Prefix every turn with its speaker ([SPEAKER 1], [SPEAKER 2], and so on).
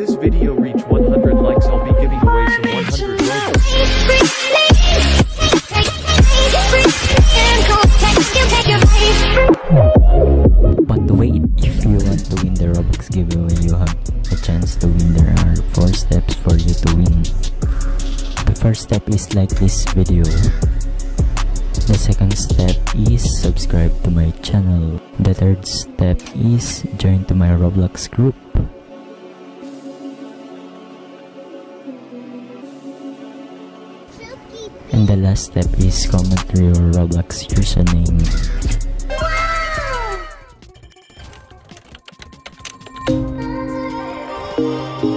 [SPEAKER 1] this video reach 100 likes, I'll be giving away some 100 Robux.
[SPEAKER 2] But wait, if you want to win the Robux giveaway, you have a chance to win. There are 4 steps for you to win. The first step is like this video. The second step is subscribe to my channel. The third step is join to my Roblox group. And the last step is comment your Roblox username.
[SPEAKER 3] Wow!